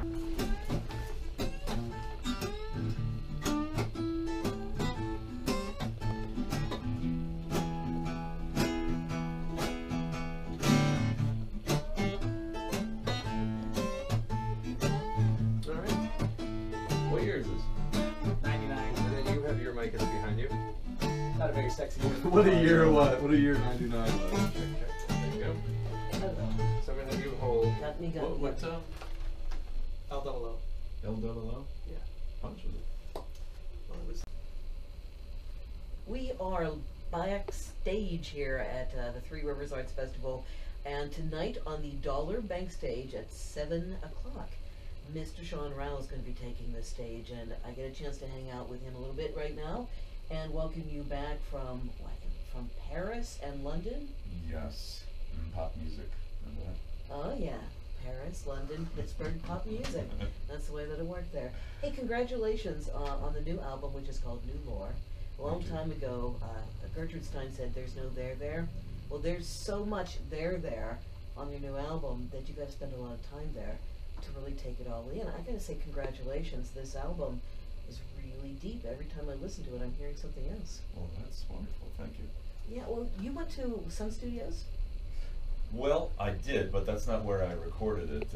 What year is this? 99. And then you have your mic behind you. Not a very sexy word. What a year what? What a year 99 was. Check. There you go. Hello. So I'm gonna have you hold. Got me, got me. What L-double-O. L-double-O? Yeah. How much was it? Well, it was We are backstage here at the Three Rivers Arts Festival, and tonight on the Dollar Bank stage at 7 o'clock, Mr. Sean Rao is going to be taking the stage, and I get a chance to hang out with him a little bit right now, and welcome you back from Paris and London. Yes. Pop music. Remember that? Oh yeah, Paris, London, Pittsburgh, pop music. That's the way that it worked there. Hey, congratulations on the new album, which is called New Lore. A long Thank you. time ago, Gertrude Stein said there's no there. Well, there's so much there on your new album that you got to spend a lot of time there to really take it all in. I got to say congratulations. This album is really deep. Every time I listen to it, I'm hearing something else. Well, that's wonderful. Thank you. Yeah, well, you went to Sun Studios? Well, I did, but that's not where I recorded it.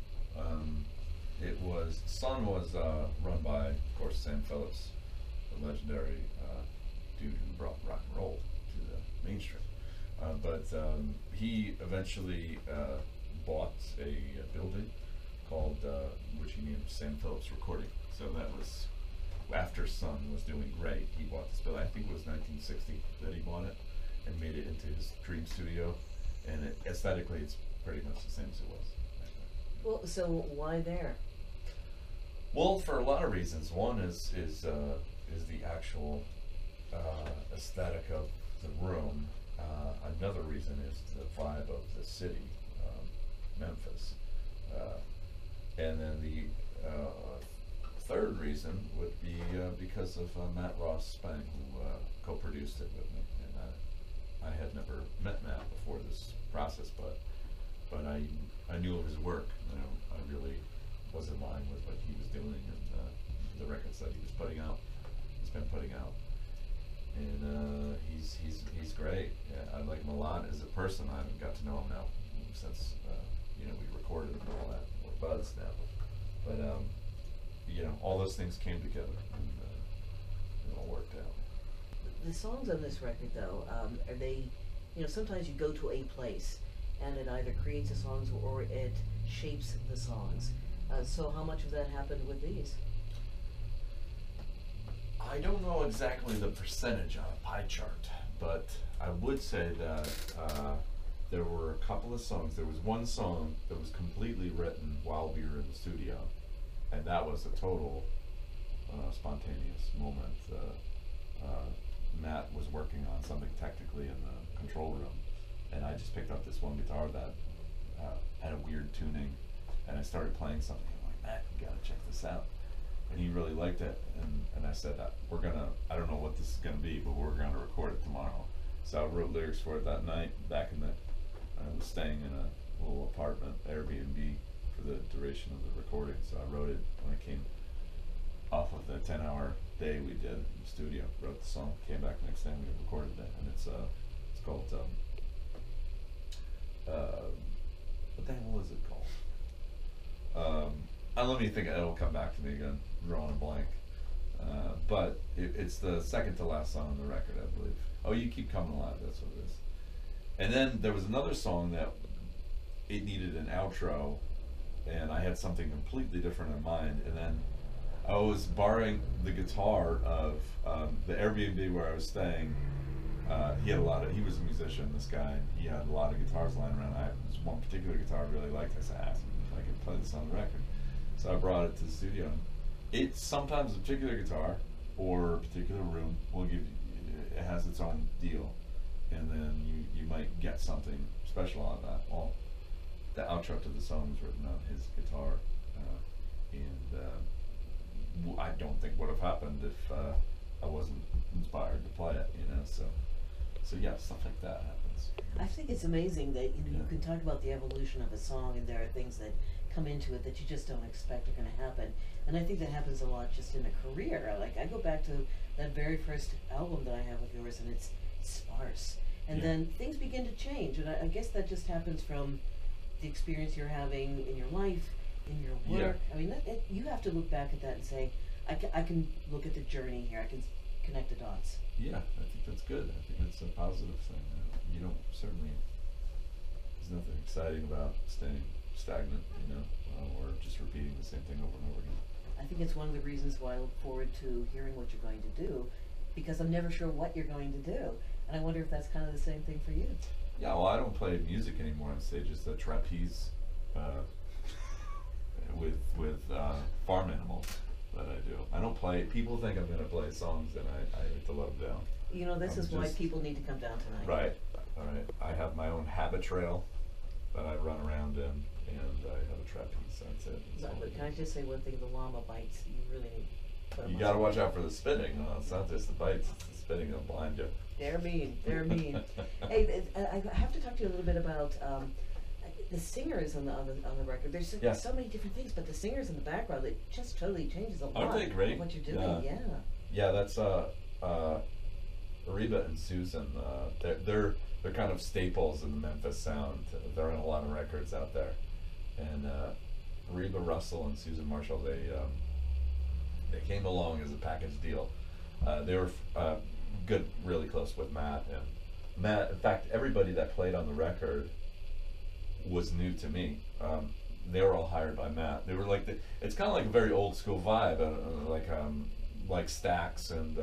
Sun was run by, of course, Sam Phillips, the legendary dude who brought rock and roll to the mainstream. But he eventually bought a building called, which he named Sam Phillips Recording. So that was after Sun was doing great. He bought this building. I think it was 1960 that he bought it and made it into his dream studio. And aesthetically, it's pretty much the same as it was back then. Well, so why there? Well, for a lot of reasons. One is the actual aesthetic of the room. Another reason is the vibe of the city, Memphis. And then the third reason would be because of Matt Ross Spang, who co-produced it with me. And I had never met Matt before this process, but I knew of his work. You know, I really was in line with what he was doing and the records that he was putting out. He's been putting out, and he's great. Yeah, I like him a lot as a person. I haven't got to know him now since we recorded and all that. We're buds now, but all those things came together and it all worked out. The songs on this record, though, are they, sometimes you go to a place and it either creates the songs or it shapes the songs. So how much of that happened with these? I don't know exactly the percentage on a pie chart, but I would say that there were a couple of songs. There was one song that was completely written while we were in the studio, and that was a total spontaneous moment. Matt was working on something technically in the control room, and I just picked up this one guitar that had a weird tuning, and I started playing something. I'm like, Matt, you gotta check this out. And he really liked it, and I said, I don't know what this is gonna be, but we're gonna record it tomorrow. So I wrote lyrics for it that night. I was staying in a little apartment, Airbnb, for the duration of the recording. So I wrote it when I came off of the 10-hour day we did in the studio. Wrote the song, came back the next day, and we recorded it, and it's called what the hell is it called? Let me think. It'll come back to me again. Drawing a blank. But it's the second to last song on the record, I believe. Oh, You Keep Coming Alive. That's what it is. And then there was another song that it needed an outro, and I had something completely different in mind. And then I was borrowing the guitar of the Airbnb where I was staying. He was a musician, this guy, and he had a lot of guitars lying around. There's one particular guitar I really liked. I said, if I could play this on the record. So I brought it to the studio. It's sometimes a particular guitar or a particular room will give you, it has its own deal, and then you might get something special out of that. Well, the outro to the song was written on his guitar, and I don't think would have happened if I wasn't inspired to play it. So yeah, stuff like that happens. I think it's amazing that you can talk about the evolution of a song, and there are things that come into it that you just don't expect are gonna happen. And I think that happens a lot just in a career. Like, I go back to that very first album that I have of yours, and it's sparse. And Yeah. then things begin to change, and I guess that just happens from the experience you're having in your life, in your Yeah. work. I mean, you have to look back at that and say, I can look at the journey here, I can connect the dots. Yeah, I think that's good. I think that's a positive thing. You don't certainly. There's nothing exciting about staying stagnant, or just repeating the same thing over and over again. I think it's one of the reasons why I look forward to hearing what you're going to do, because I'm never sure what you're going to do. And I wonder if that's kind of the same thing for you. Yeah, well, I don't play music anymore on stage. It's the trapeze with farm animals that I do. I don't play. People think I'm gonna play songs, and I hit the love down. You know, this I'm is why just- people need to come down tonight. Right. All right. I have my own habit trail that I run around in, and I have a trapeze. That's it. That's all But it can I is. just say one thing? The llama bites. You really need to put 'em You on gotta something. watch out for the spitting. It's not just the bites; it's the spitting that'll blind you. They're mean. They're mean. Hey, I have to talk to you a little bit about the singers on the record. There's Yeah. so many different things, but the singers in the background, it just totally changes a lot. Aren't they great? Of what you're doing, Yeah. yeah. Yeah, that's Reba and Susan. They're kind of staples in the Memphis sound. They're in a lot of records out there, and Reba Russell and Susan Marshall. They came along as a package deal. They were good, really close with Matt, and Matt. In fact, everybody that played on the record was new to me. They were all hired by Matt. They were like it's kind of like a very old school vibe, like Stax and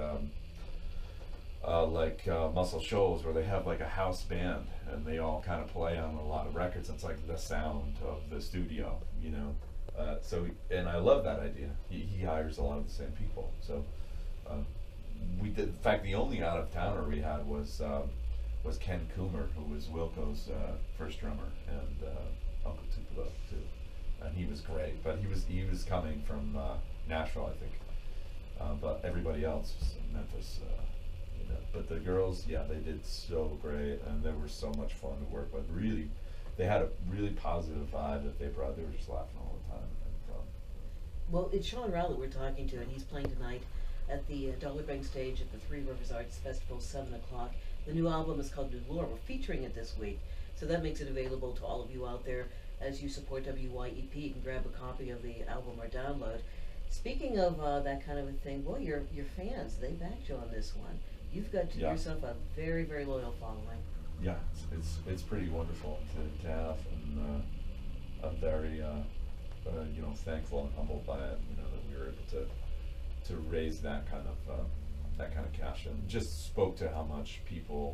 Muscle Shoals, where they have like a house band and they all kind of play on a lot of records. It's like the sound of the studio, and I love that idea. He hires a lot of the same people. So we did. In fact, the only out of towner we had was Ken Coomer, who was Wilco's first drummer, and Uncle Tupelo too, and he was great. But he was coming from Nashville, I think. But everybody else was in Memphis. But the girls, yeah, they did so great, and they were so much fun to work with. Really, they had a really positive vibe that they brought. They were just laughing all the time. Well, it's Sean Rowell that we're talking to, and he's playing tonight at the Dollar Bank stage at the Three Rivers Arts Festival, 7 o'clock. The new album is called New Lure. We're featuring it this week, so that makes it available to all of you out there. As you support WYEP, you can grab a copy of the album or download. Speaking of that kind of a thing, boy, your fans, they backed you on this one. You've got Yeah. yourself a very, very loyal following. Yeah, it's pretty wonderful to have, and I'm very thankful and humbled by it. That we were able to raise that kind of cash, and just spoke to how much people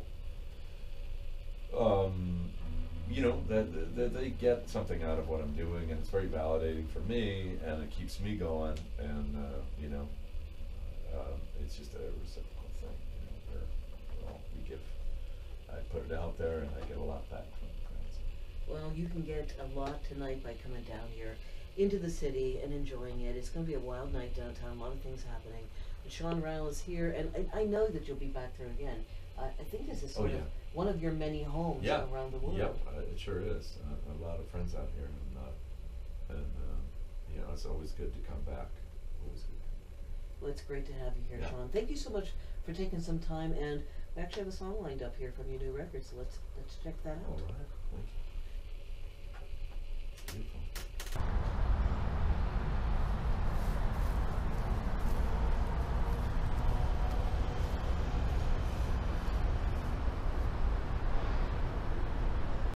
that they get something out of what I'm doing, and it's very validating for me, and it keeps me going, and it's just a reciprocal thing. I put it out there, and I get a lot back from the friends. Well, you can get a lot tonight by coming down here into the city and enjoying it. It's going to be a wild night downtown, a lot of things happening. And Sean Rowell is here, and I know that you'll be back there again. I think this is sort of one of your many homes around the world. Yep, it sure is. A lot of friends out here, and it's always good to come back. Always good. Well, it's great to have you here, Yeah. Sean. Thank you so much for taking some time, and we actually have a song lined up here from your new record, so let's check that out. All right, thank you.